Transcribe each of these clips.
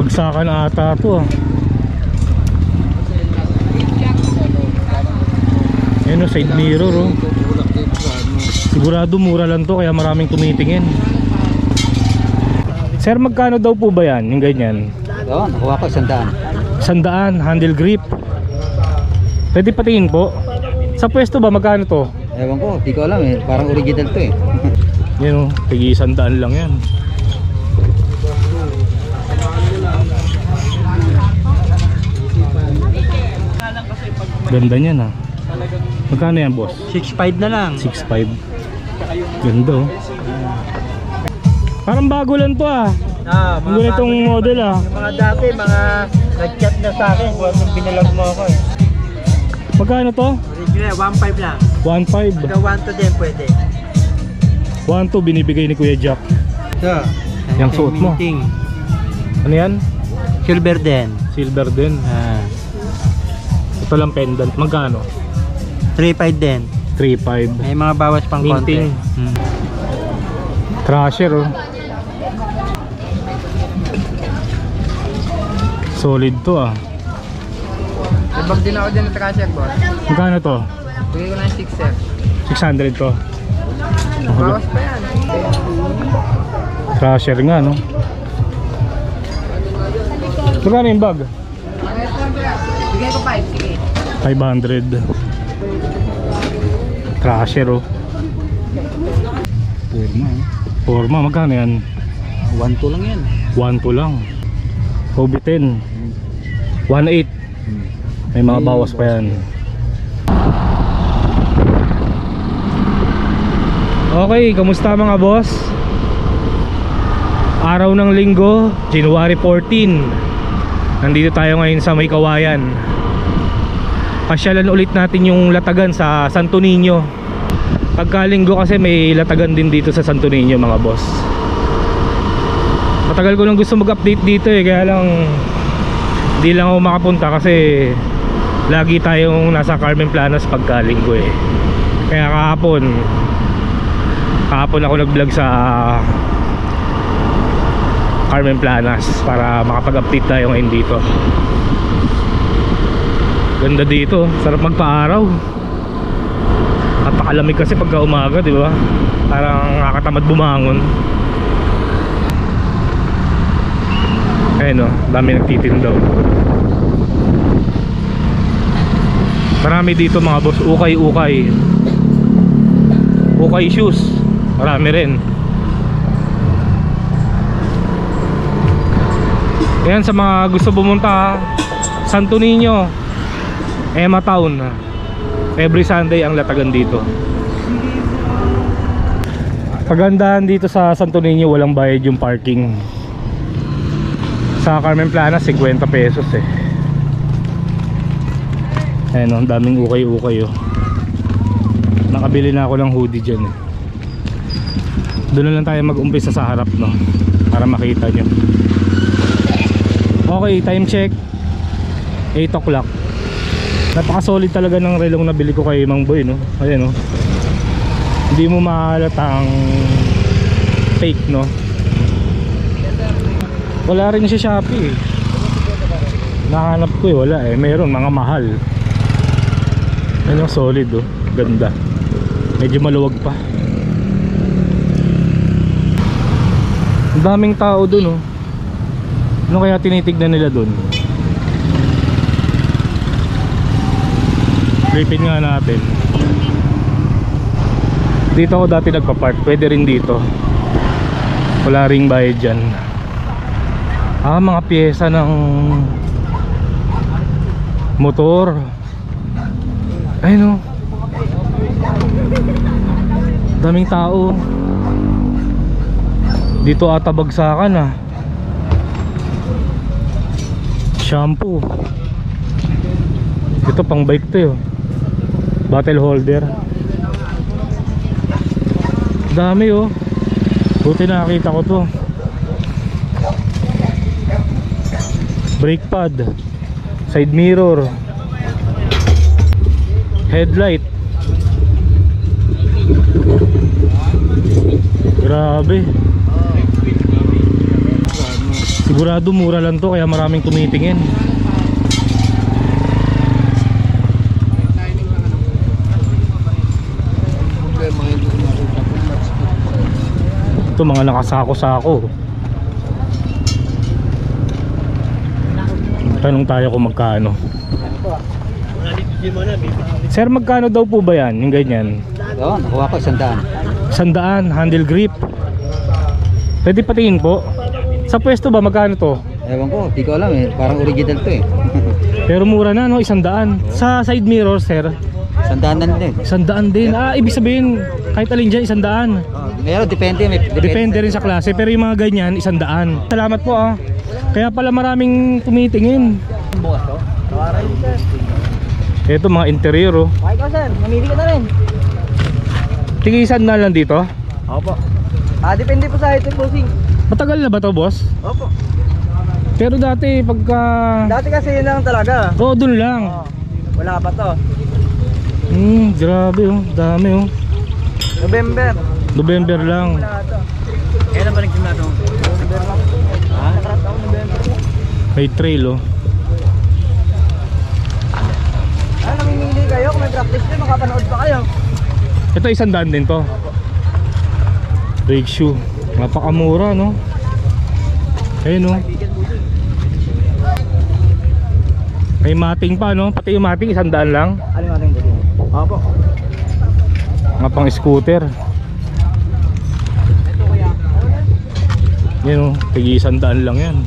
Bagsakan ata to ah. Ayan o, side mirror oh. Sigurado mura lang to kaya maraming tumitingin. Sir, magkano daw po ba yan? Yung ganyan? Oo, nakuha ko 100. 100, handle grip. Pwede patingin po. Sa pwesto ba magkano to? Ewan ko, di ko alam eh. Parang original to eh. Yan o, tigi 100 lang yan. Ganda niyan ah. Magkano yan boss? 6.5 na lang. 6.5. Ganda oh. Parang bago lang to ah. Mga ganitong model ah. Yung mga dati, mga nag-chat na sa akin kung anong pinalag mo ako eh. Magkano to? Original, 1.5 lang. 1.5. Ito 1.2 din pwede. 1.2 binibigay ni Kuya Jack. Ito. Yung suot mo. Ano yan? Silver din. Silver din. Ito lang pendant. Magkano? 3.5 din. 3.5. May mga bawas pang konti. Thrasher oh. Solid to ah. Ibag din ako dyan ng Thrasher boss. Magkano to? Bigay ko na yung 6 sir. 600 to. Bawas pa yan. Thrasher nga no. Magkano yung bag? Bigay ko 5, sige. 500. Thrasher oh. Purma eh. Forma, magkano yan? 1.2 lang yan. 1.2 lang. Hobby 10. 1.8. May mga bawas pa yan. Okay, kamusta mga boss? Araw ng linggo, January 14. Nandito tayo ngayon sa May Kawayan. Pasyalan ulit natin yung latagan sa Santo Niño. Pagkalinggo kasi may latagan din dito sa Santo Niño mga boss. Matagal ko nang gusto mag-update dito eh, kaya lang hindi lang ako makapunta kasi lagi tayong nasa Carmen Planas pagkalinggo eh. Kaya kahapon ako nag-vlog sa Carmen Planas para makapag-update tayo ngayon dito. Ganda dito, sarap magpa-araw. Napakalamig kasi pagka umaga, di ba? Parang nakakatamad bumangon. Ayun o, dami nagtitindaw. Marami dito mga boss, ukay-ukay. Ukay shoes, marami rin. Ayan, sa mga gusto pumunta Santo Niño, Ema Town, every Sunday ang latagan dito. Pagandahan dito sa Santo Niño, walang bayad yung parking. Sa Carmen Planas 50 pesos eh. Ayan o, daming ukay-ukay oh. Nakabili na ako ng hoodie dyan eh. Doon na lang tayo mag-umpisa sa harap no, para makita nyo. Okay, time check 8 o'clock. Napaka-solid talaga ng relong na bili ko kay Mang Boy no. Ayan no, hindi mo mahalatang fake no. Wala rin sa Shopee eh. Nahanap ko eh, wala eh. Meron mga mahal. Ayan yung solid oh, ganda. Medyo maluwag pa. Ang daming tao dun oh. Ano kaya tinitignan nila dun? Tripin nga natin. Dito ako dati nagpa-park. Pwede rin dito. Wala ring bayad dyan. Mga pyesa ng motor. Ayun oh, daming tao. Dito ata bagsakan ah. Shampoo. Ito pang bike to yun. Bottle holder. Dami oh. Buti nakakita ko to. Brake pad, side mirror, headlight. Grabe. Sigurado mura lang to kaya maraming tumitingin. Ito mga nakasako-sako. Tanong tayo kung magkano. Sir, magkano daw po ba yan? Yung ganyan? Oo, nakuha ko 100. 100, handle grip. Pwede patingin po. Sa pwesto ba magkano to? Ewan ko, di ko alam eh. Parang original to eh. Pero mura na no, 100. Sa side mirror, sir, 100 na din. 100 din. Ibig sabihin kahit alin dyan 100. Pero depende. Depende rin sa klase. Pero yung mga ganyan 100. Salamat po ah. Kaya pala maraming tumitingin. Ito mga interior oh. Okay ka sir, mamili ka na rin. Tigisan na lang dito. Opo. Depende po sa ito bossing. Matagal na ba to boss? Opo. Pero dati pagka... Dati kasi yun lang talaga. Oo, dun lang. Wala pa to. Grabe oh, dami oh. November lang. Wala to. Kailan ba nagsimula to? November lang. Nakarap ako November. May trail oh. Namimili kayo kung may practice nyo, makapanood pa kayo. Ito 100 din to. Brake shoe. Napakamura no. Ayun no. May mating pa no. Pati yung mating 100 lang. Ano yung ating dito? Opo. Mga pang scooter. Yan o. Tigi 100 lang yan.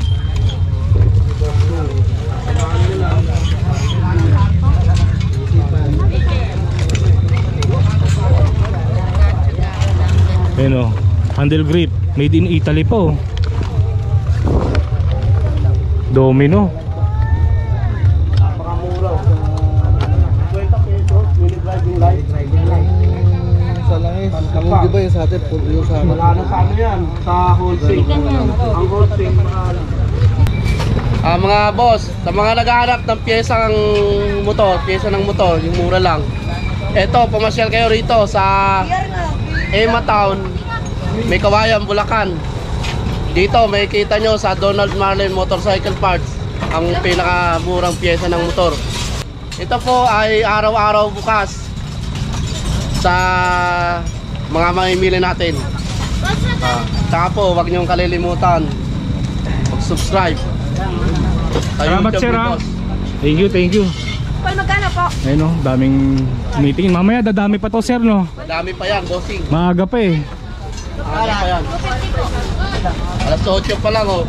Ayan o, handle grip, made in Italy po. Domino. Napakamura. 20 pesos, mini driving light. Sa langis, di ba yung sa atin? Wala na sa ano yan, sa wholesale. Ang wholesale, mga boss, sa mga naghahanap ng piyesa ng motor, yung mura lang. Eto, pamasyal kayo rito sa Ema Town, may Kawayan, Bulacan. Dito may kita nyo sa Donald Marlin Motorcycle Parts ang pinakamurang piyesa ng motor. Ito po ay araw-araw bukas sa mga mamimili natin. Saka po, huwag nyong kalilimutan mag-subscribe sa Salamat YouTube sir ni ha. boss. Thank you. Paul, magkano po? Ayun o, daming meeting. Mamaya dadami pa to sir no. Dami pa yan, bossing. Maaga pa eh. Dami pa yan. Alas 8 pa lang oh.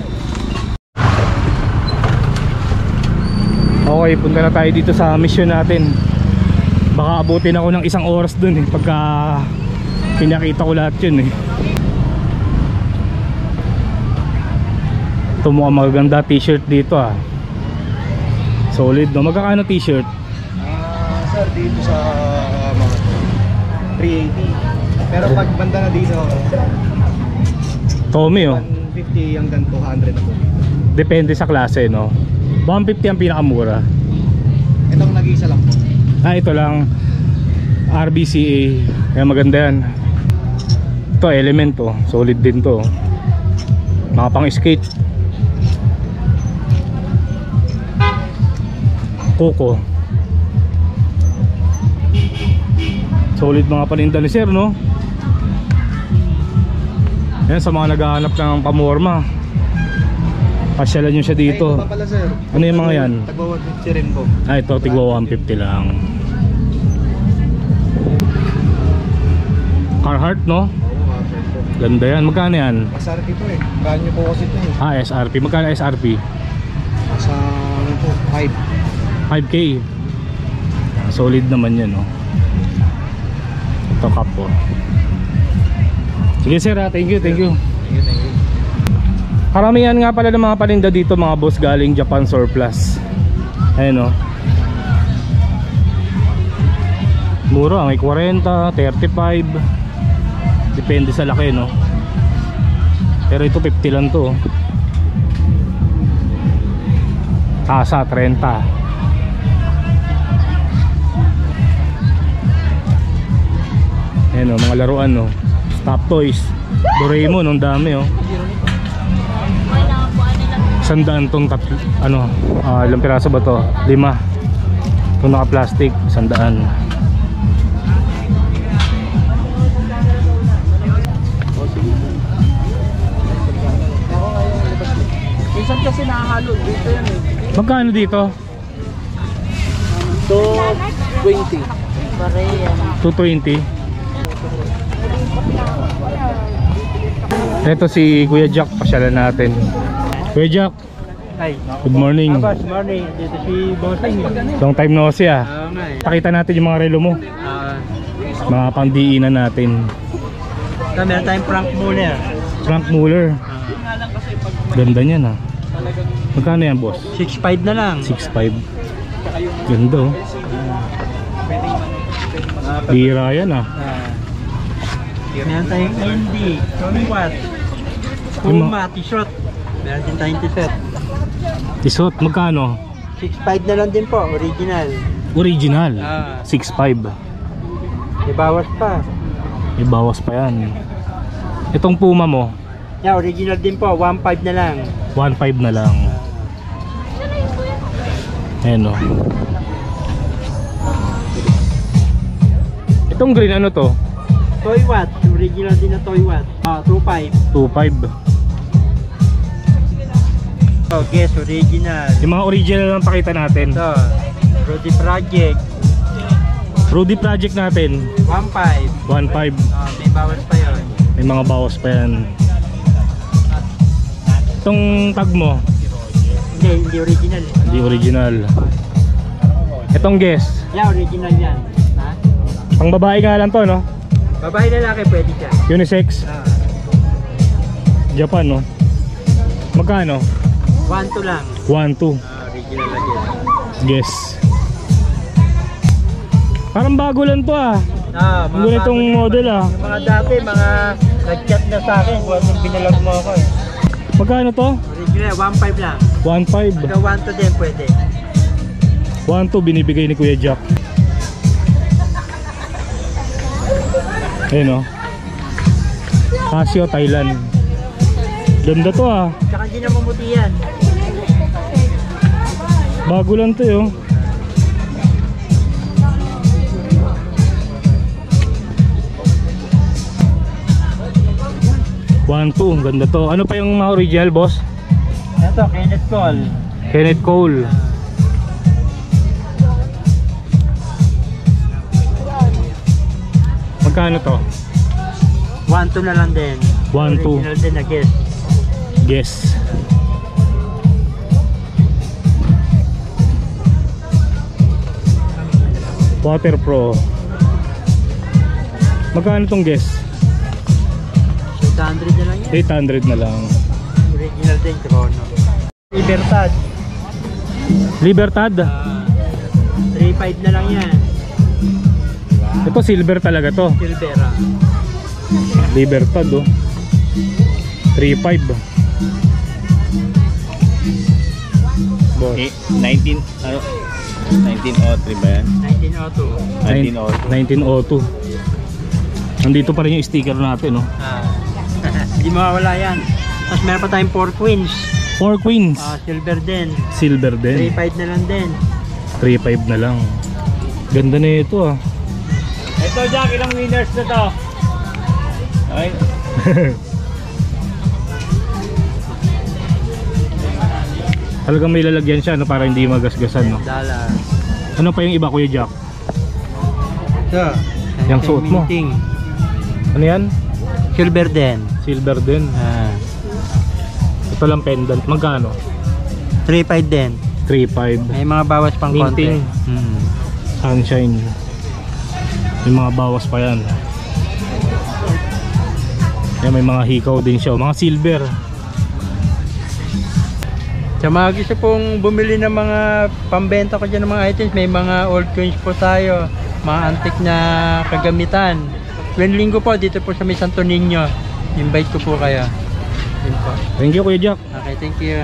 Okay, punta na tayo dito sa mission natin. Baka abutin ako ng 1 oras dun eh, pagka pinakita ko lahat yun eh. Ito mukhang magaganda t-shirt dito ah. Solid no, magkakano t-shirt? sir, dito sa mga 380. Pero pag banda na dito, Tommy oh. 150 hanggang 200 na po. Depende sa klase no. 150 ang pinakamura. Itong nag-iisa lang po. Ito lang RBCA. Kaya maganda yan. Ito element oh. Solid din to. Mga pang skate. Coco. Solid mga paninda ni sir no. Yan sa mga naghahanap ng pamorma, pasyalan nyo siya dito. Ay, ito pa pala sir. Ano yung mga yan? Tagwa 150 rin po. Ito tigwa 150 lang. Carhartt no. Ganda yan. Magkano yan? SRP po eh. Ganyo po kasi ito eh. SRP. Magkano SRP? Sa ano po, 5. 5K. Solid naman yan no. Ito cup po. Sige sir ha. Thank you. Thank you. Karamihan nga pala ng mga paninda dito mga boss galing Japan Surplus. Ayan o. Mura, may 40, 35. Depende sa laki no. Pero ito 50 lang to. Tasa 30. Ayan o, mga laruan no. Stop toys. Doraemon, ang dami oh. 100 tong ilang piraso ba to? 5. Itong naka-plastic, 100. Minsan kasi nakahalo dito yan eh. Magkano dito? 220. 220. Ito si Kuya Jack, pasyalan natin. Kuya Jack, Ay. good morning. Boss, morning. Dito si Bossing. Long time no see ah. Oo nga eh. Pakita natin yung mga relo mo. Mga pangdiinan natin. Ito, meron tayong Frank Muller. Frank Muller. Ganda niyan ah. Magkano yan boss? 6.5 na lang. 6.5. Ganda oh. Bira yan ah. Meron tayong Indy, Tony Watt, Yung Puma, t-shirt. Meron din tayong t-shirt. Isot, magkano? 6.5 na lang din po, original. Original. Ah. 6.5. Ibawas pa. May bawas pa yan. Itong Puma mo, Yeah, original din po, 1.5 na lang. 1.5 na lang. Ayan o. Itong green ano to? Toy Watt, original din na Toy Watt. 2.5. 2.5. Oh, guess, original. Yung mga original lang pakita natin. Ito, Rudy Project, Rudy Project natin 1.5. 1.5. May bawas pa yun. May mga bawas pa yan. Itong tag mo, Hindi original. hindi original. Itong guess, Yeah, original yan. Ha? pang babae nga lang to no? Babae lalaki pwede dyan. Unisex, Japan no? Magkano? 1.2 lang. 1.2. Original lagi. Guess. Parang bago lang to ah. Mga Ang itong bago model na- ah. Yung mga dati, mga nag-chat na sa akin kung anong binalag mo ako eh. Magkano to? Original, 1.5 lang. 1.5. Hanggang 1.2 din pwede. 1.2 binibigay ni Kuya Jack. Ayun o. Casio, Thailand. Ganda to ah. Tsaka hindi na mamuti yan. Bago lang to yun. One, two, ang ganda to. Ano pa yung mga original boss? Ito, Kenneth Cole. Kenneth Cole. Magkano to? 1.2 na lang din. 1.2. Original din na guess. Guess. Water Pro. Magkano tong guess? 800 na lang yan. 800 na lang. Original din, Chrono. Libertad. Libertad. 3.5 na lang yan. Ito silver talaga to. Silvera. Libertad oh. 3.5. Boss. 19 ano 1903 ba yan? 1902. 1902. Nandito pa rin yung sticker natin no. Hindi mawawala yan. Tapos meron pa tayong 4 Queens. 4 Queens. Silver din. Silver din. 3.5 na lang din. 3.5 na lang. Ganda na ito ah. Ito Jack, ilang winners na to? Okay. Talagang may lalagyan siya no, para hindi magasgasan no. Dala. Ano pa yung iba Kuya Jack? Ito. Yung suot mo. Minting. Ano yan? Silver din. Silver din. Ito lang pendant. Magkano? 3.5 din. 3.5. May mga bawas pang konti. Minting. Sunshine. May mga bawas pa yan. Yan, may mga hikaw din siya. Mga silver. Sa mga gusto pong bumili ng mga pambenta ko dyan ng mga items, may mga old coins po tayo. Mga antik na kagamitan. Tuwing linggo po, dito po sa may Santo Niño. Invite ko po kayo. Yun po. Thank you Kuya Jack. Okay, thank you.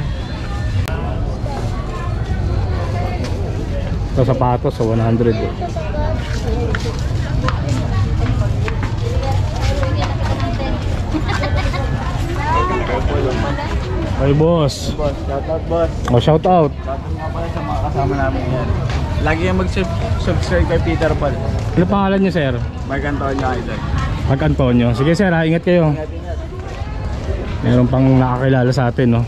Ito sapatos sa 100 eh. Ay boss. Boss, shoutout boss. O shout out. Shoutout nga pala sa mga kasama namin yan. Lagi yung mag-subscribe kay Peter Paul. Ano pangalan niyo sir? Mark Antonio Idol. Mark Antonio. Sige sir ha, ingat kayo. Meron pang nakakilala sa atin no.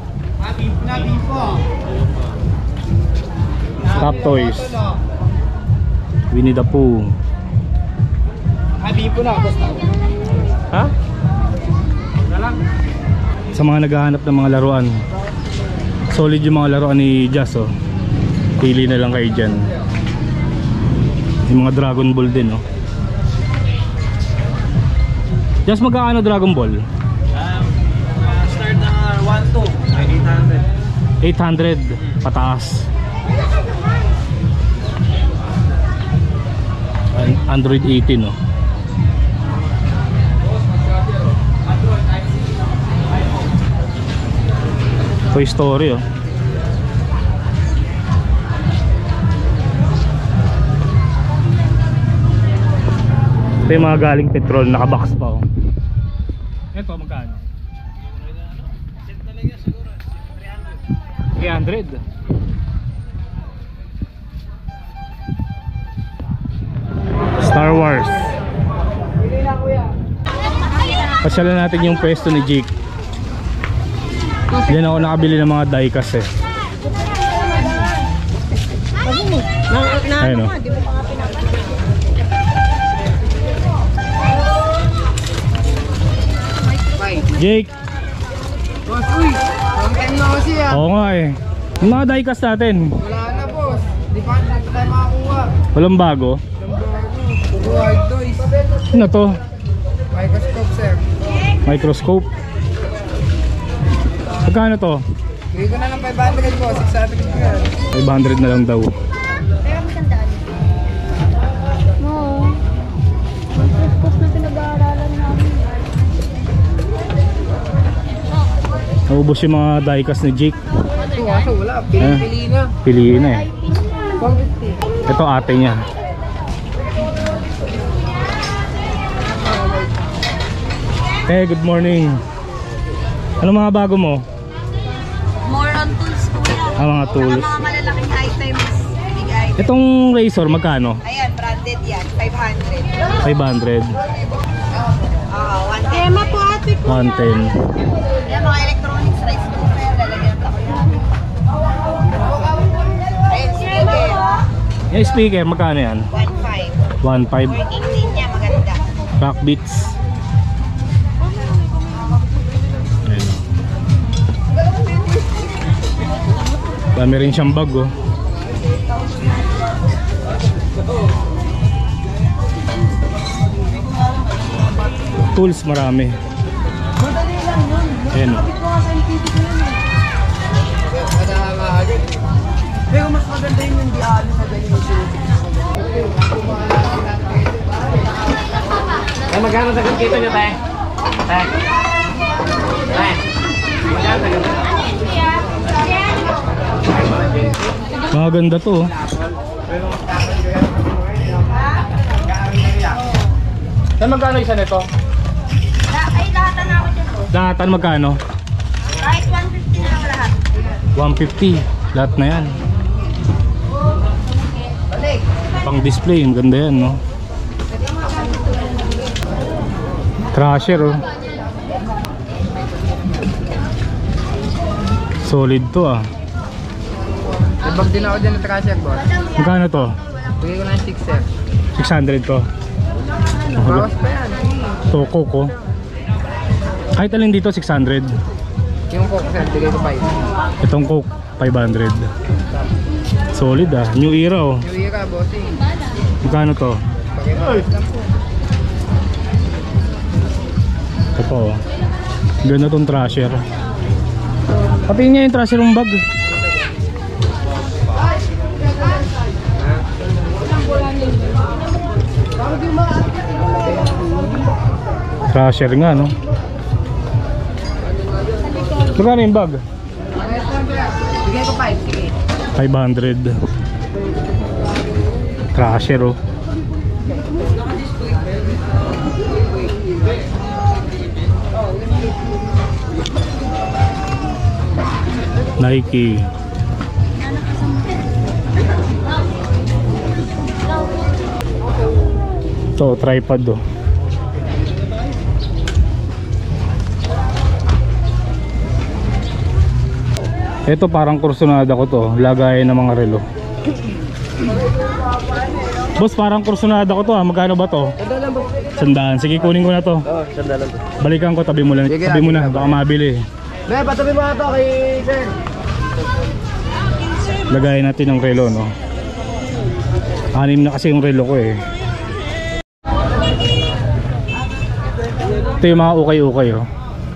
Top Toys. Winnie the Pooh. Habi po na, basta. Ha? Sa mga naghahanap ng mga laruan, solid yung mga laruan ni Jazz oh. Pili na lang kayo dyan. Yung mga Dragon Ball din oh. Jazz, magkano Dragon Ball? Start na 1-2, 800. 800 pataas. Android 18 no. Toy Story oh. Ito yung mga galing Petrol, nakabox pa oh. Ito magkano? 300. Star Wars. Pasyalan natin yung pwesto ni Jake. Diyan ako nakabili ng mga diecast eh. Ayun o. Jake. Boss, uy! Long time na kasi ah. Oo nga eh. Yung mga diecast natin. Wala na boss. Di pa tayo makakuha. Walang bago. Puro hard toys. Ano to? Microscope sir. Microscope. Magkano to? Bigay ko na ng 500 boss. 600 ko yan. 500 na lang daw. Pero magandaan. Oo. Microscope na pinag-aaralan namin. Naubos yung mga diecast ni Jake. Ito kaso wala. Pili-pili na. Piliin na eh. 450. Ito ate niya. Hey, good morning. Ano mga bago mo? More on tools po yan. Ah, mga tools. Mga malalaking items. Big items. Itong razor, magkano? Ayan, branded yan. 500. 500. Ah, 110. Tema po ate ko. 110. Ayan, mga electronics, rice cooker, lalagyan ako yan. Ayan, speaker. Yung speaker, magkano yan? 1.5. 1.5. Working din niya, maganda. Rock beats. Ayun. Dami rin siyang bag oh. Tools marami. Ayan oh. Pero mas maganda yung hindi ano na ganyan yung sulit. Ay, magkano sa kita niyo, tayo? Tayo. Tayo. Magkano sa kita? Maganda to oh. Saan magkano isa nito? Ay, lahatan na ako dyan po. Lahatan magkano? Kahit 150 na lang lahat. 150. Lahat na yan. Pang display, maganda yan no. Thrasher oh. Solid to ah. Nabag din ako dyan ng trasher boss. Magkano to? Bigay ko na yung 6 sir. 600 to. Bawas pa yan. Toko ko. Kahit alin dito 600. Yung coke sir, bigay ko 5. Itong Coke 500. Solid ah. New era oh. New era bossing. Magkano to? Pakibawas lang po. Ito oh. Ganda tong Thrasher. Patingin niya yung Thrasher ng bag. Thrasher nga no. Magkano yung bag? Bigay ko 5, sige. 500. Thrasher oh. Nike. Ito, tripod do. Ito parang kursunada ko to, lagayan ng mga relo. Boss, parang kursunada ko to ha, magkano ba to? Sandaan. Sige, kunin ko na to. Sandalan to. Balikan ko, tabi mo lang. Sige, Tabi mo na, baka mabili. Be, patabi mo na to kay Sir. Lagayan natin ng relo, no? 6 na kasi yung relo ko eh. Ito yung mga ukay-ukay, oh.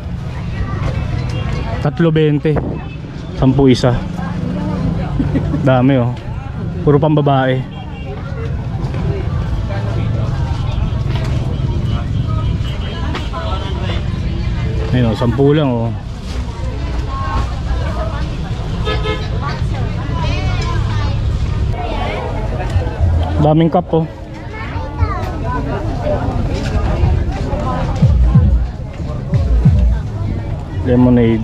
3.20. 10 isa. Dami, oh. Puro pang babae. Ayun, 10 lang, oh. Daming cup, oh. Lemonade.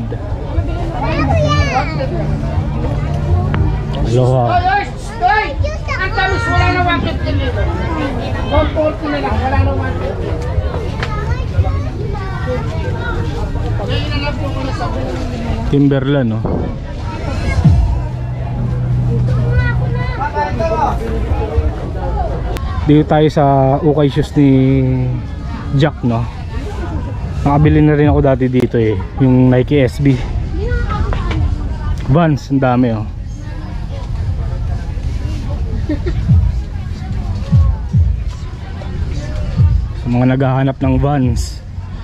Aloha. Ang tamis wala na 150 nito. 140 na lang, wala na 150. Timberland, no? Dito tayo sa ukay shoes ni Jack, no? Nakabili na rin ako dati dito eh, yung Nike SB Vans, ang dami, oh. Sa mga naghahanap ng Vans,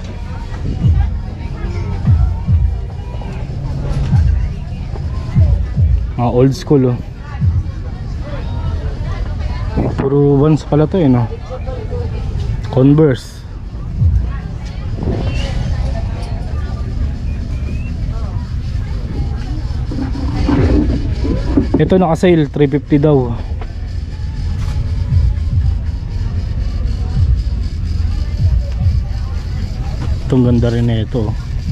mga old school, oh. Puro Vans pala to eh, no? Converse. Ito naka-sale, 350 daw. Itong ganda rin na ito.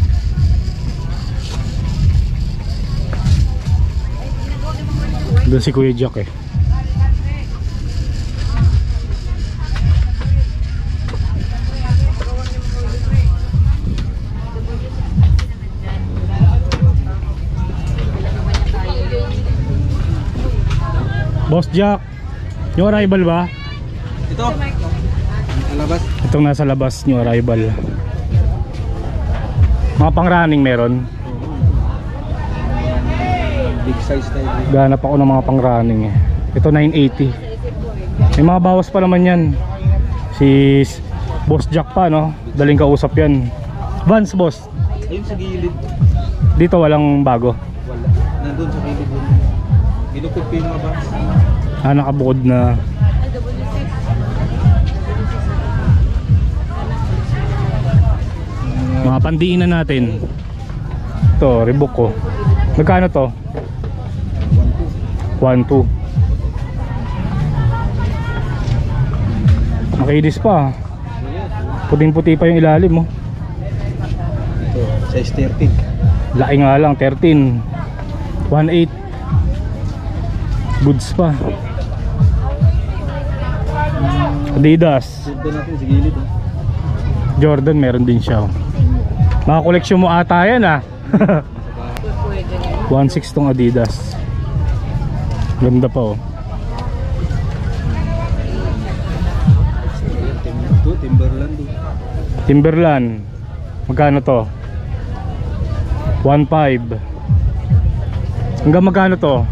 Doon si Kuya Jack eh. Boss Jack, yung arrival ba? Ito. Sa labas. Itong nasa labas yung arrival. Mga pang running meron. Big size tayo. Ganap ako ng mga pang running eh. Ito 980. May mga bawas pa naman yan. Si Boss Jack pa, no? Daling kausap yan. Vans, boss. Ayun sa gilid. Dito walang bago. Wala. Nandun sa gilid. Ginukod ko yung mga box. Ah, nakabukod na. Mga pandiinan natin. Ito, Reebok ko. Magkano to? 1.2. Makinis pa. Puting-puti pa yung ilalim mo. Ito, size 30. Laki nga lang, 13. 1.8. Goods pa. Adidas. Doon natin sa gilid. Jordan meron din siya. Mga koleksyon mo ata yan, ah. 1.6 tong Adidas. Ganda pa, oh. Timberland. Timberland. Magkano to? 1.5. Hanggang magkano to?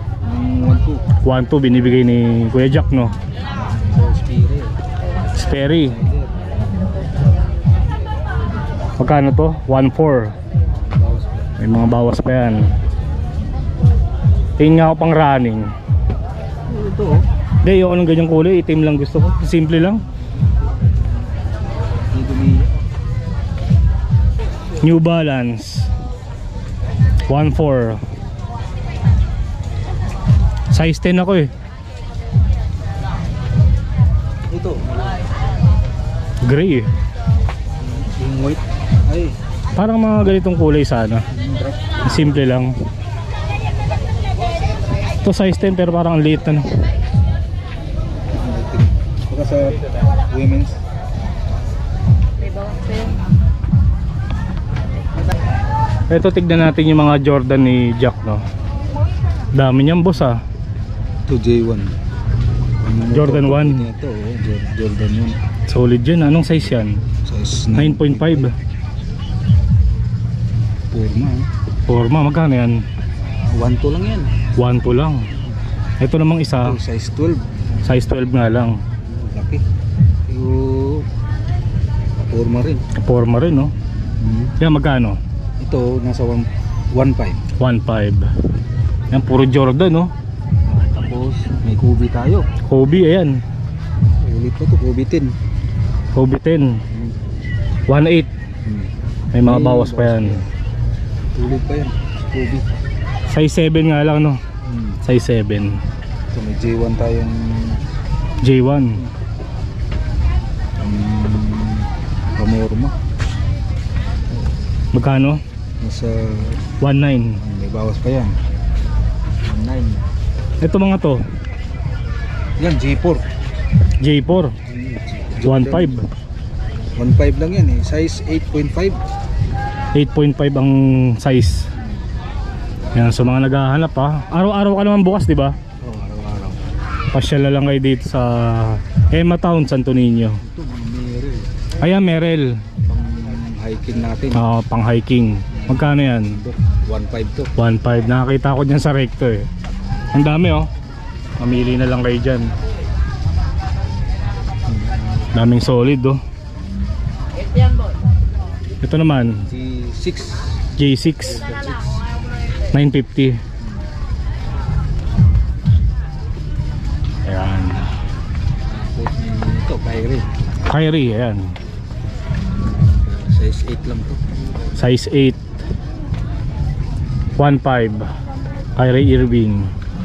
1.2 binibigay ni Kuya Jack, no? Sperry. Magkano to? 1.4. May mga bawas pa yan. Tingin nga ako pang running. Ito, oh. Hindi, ayoko ng ganyang kulay. Itim lang gusto ko. Simple lang. New Balance 1.4. Size 10 ako eh. Ito. Gray eh. Yung white. Ay. Parang mga ganitong kulay sana. Simple lang. Ito size 10 pero parang ang liit ano. Baka sa women's. Ito tignan natin yung mga Jordan ni Jack no. Dami niyang boss ah. Ito J1. Jordan 1. Ito Jordan 1. Solid yan. Anong size yan? Size 9.5. Forma. Magkano yan? 1.2 lang yan. 1.2 lang. Ito namang isa. Ito, size 12. Size 12 nga lang. Laki. Yung forma rin. Forma rin no. Yan magkano? Ito nasa 1.5. 1.5. Yan puro Jordan no. Tapos may Kobe tayo. Kobe ayan. Ulit pa to, Kobe 10. Kobe 10. 1.8. May mga bawas pa yan. Ulit pa yan. Kobe. Size 7 nga lang no. Size 7. So may J1 tayong J1. pamorma. Magkano? Nasa 1.9. may bawas pa yan. 1.9. Ito mga to. Yan J4. J4. 1.5. 1.5 lang yan eh. Size 8.5. 8.5 ang size. Yan, so mga naghahanap ha. Araw-araw ka naman bukas, di ba? Oh, araw-araw. Pasyal na lang kayo dito sa Emma Town, Santo Niño. Ito mga Merrell. Ayan, Merrell. Pang hiking natin. Pang hiking. Magkano yan? 1.5 to. 1.5. Nakakita ko dyan sa recto eh. Ang dami oh. Mamili na lang kayo dyan. Daming solid oh. Ito naman J6. J6 950. Ayan. Ito, Kyrie. Kyrie, ayan. Size 8 lang to. Size 8 1.5 Kyrie Irving.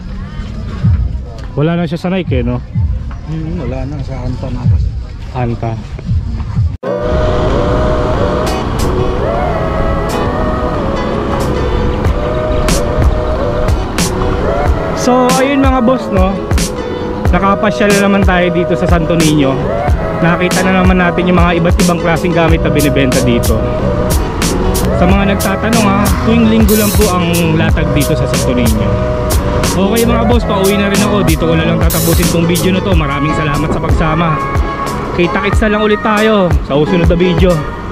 Wala na siya sa Nike no? Wala na, sa Anta na kasi. Anta. So ayun mga boss no, nakapasyal na naman tayo dito sa Santo Niño. Nakita na naman natin yung mga iba't ibang klaseng gamit na binibenta dito. Sa mga nagtatanong ha, tuwing linggo lang po ang latag dito sa Santo Niño. Okay mga boss, pauwi na rin ako. Dito ko na lang tatapusin tong video na to. Maraming salamat sa pagsama. Kita-kits na lang ulit tayo sa susunod na video.